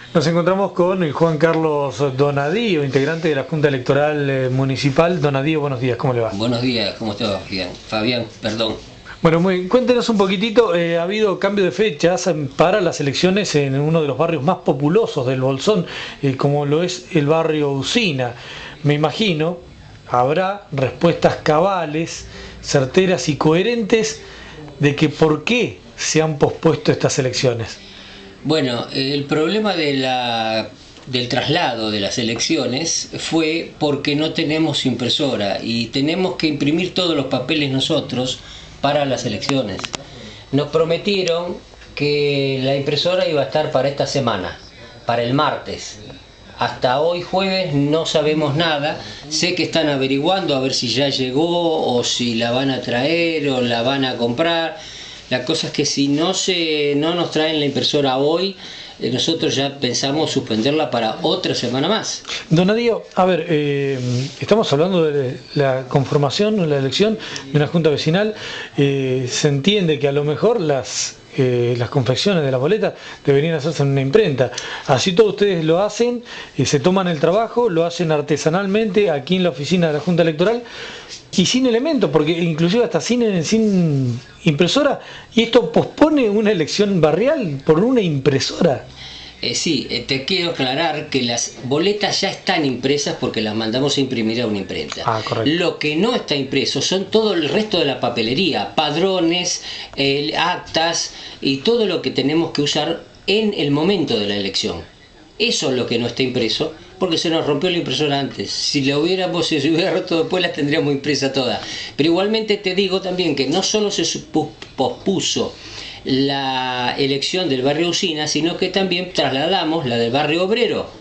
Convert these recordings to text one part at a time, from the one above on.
Nos encontramos con Juan Carlos Donadío, integrante de la Junta Electoral Municipal. Donadío, buenos días, ¿cómo le va? Buenos días, ¿cómo está, Fabián? Perdón. Bueno, cuéntenos un poquitito, ha habido cambio de fechas para las elecciones en uno de los barrios más populosos del Bolsón, como lo es el barrio Usina. Me imagino, habrá respuestas cabales, certeras y coherentes de que por qué se han pospuesto estas elecciones. Bueno, el problema del traslado de las elecciones fue porque no tenemos impresora y tenemos que imprimir todos los papeles nosotros para las elecciones. Nos prometieron que la impresora iba a estar para esta semana, para el martes. Hasta hoy jueves no sabemos nada. Sé que están averiguando a ver si ya llegó o si la van a traer o la van a comprar. La cosa es que si no nos traen la impresora hoy, nosotros ya pensamos suspenderla para otra semana más. Donadío, a ver, estamos hablando de la conformación, la elección de una junta vecinal. Se entiende que a lo mejor las confecciones de las boletas deberían hacerse en una imprenta. Así todos ustedes lo hacen, se toman el trabajo, lo hacen artesanalmente aquí en la oficina de la Junta Electoral y sin elementos, porque inclusive hasta sin impresora, y esto pospone una elección barrial por una impresora. Sí, te quiero aclarar que las boletas ya están impresas porque las mandamos a imprimir a una imprenta. Correcto. Lo que no está impreso son todo el resto de la papelería, padrones, actas y todo lo que tenemos que usar en el momento de la elección. Eso es lo que no está impreso porque se nos rompió la impresora antes. Si se hubiera roto después, las tendríamos impresa todas. Pero igualmente te digo también que no solo se pospuso la elección del barrio Usina, sino que también trasladamos la del barrio Obrero,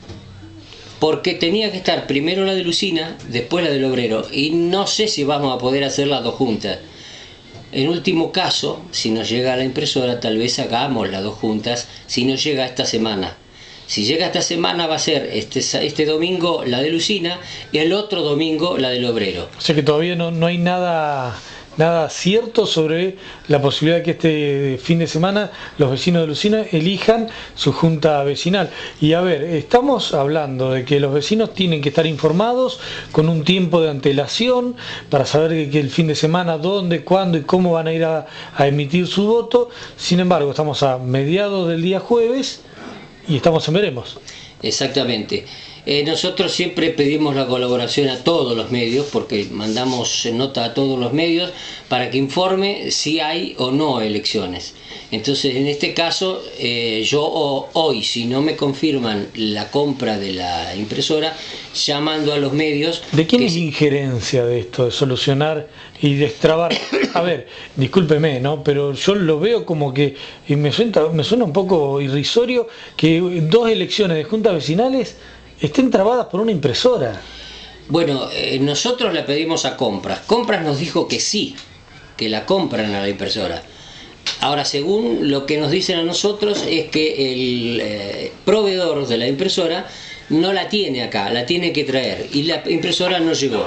porque tenía que estar primero la de Usina, después la del Obrero, y no sé si vamos a poder hacer las dos juntas. En último caso, si nos llega la impresora, tal vez hagamos las dos juntas, si nos llega esta semana. Si llega esta semana va a ser este domingo la de Usina y el otro domingo la del Obrero. O sea que todavía no hay nada cierto sobre la posibilidad de que este fin de semana los vecinos de Lucina elijan su junta vecinal. Y a ver, estamos hablando de que los vecinos tienen que estar informados con un tiempo de antelación para saber que el fin de semana dónde, cuándo y cómo van a ir a emitir su voto. Sin embargo, estamos a mediados del día jueves y estamos en veremos. Exactamente. Nosotros siempre pedimos la colaboración a todos los medios, porque mandamos nota a todos los medios para que informe si hay o no elecciones. Entonces, en este caso, yo hoy, si no me confirman la compra de la impresora, llamando a los medios... ¿De quién es injerencia de esto, de solucionar y destrabar? A ver, discúlpeme, ¿no? Pero yo lo veo como que, y me suena un poco irrisorio, que dos elecciones de juntas vecinales estén trabadas por una impresora. Bueno, nosotros le pedimos a Compras. Compras nos dijo que sí, que la compran a la impresora. Ahora, según lo que nos dicen a nosotros, es que el proveedor de la impresora no la tiene acá, la tiene que traer. Y la impresora no llegó.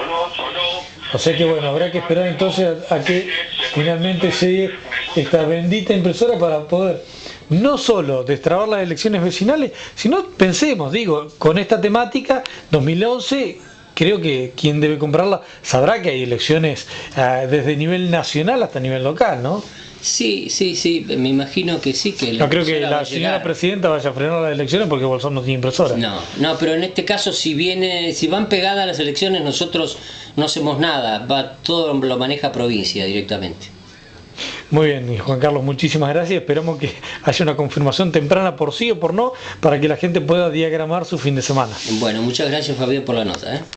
O sea que bueno, habrá que esperar entonces a que finalmente llegue esta bendita impresora para poder no solo destrabar las elecciones vecinales, sino pensemos, digo, con esta temática 2011, creo que quien debe comprarla sabrá que hay elecciones desde nivel nacional hasta nivel local, ¿no? Sí, me imagino que sí. Que no creo que la señora presidenta vaya a frenar las elecciones porque Bolsón no tiene impresora. No, pero en este caso si van pegadas las elecciones, nosotros no hacemos nada, todo lo maneja provincia directamente. Muy bien, y Juan Carlos, muchísimas gracias. Esperamos que haya una confirmación temprana por sí o por no, para que la gente pueda diagramar su fin de semana. Bueno, muchas gracias, Fabián, por la nota.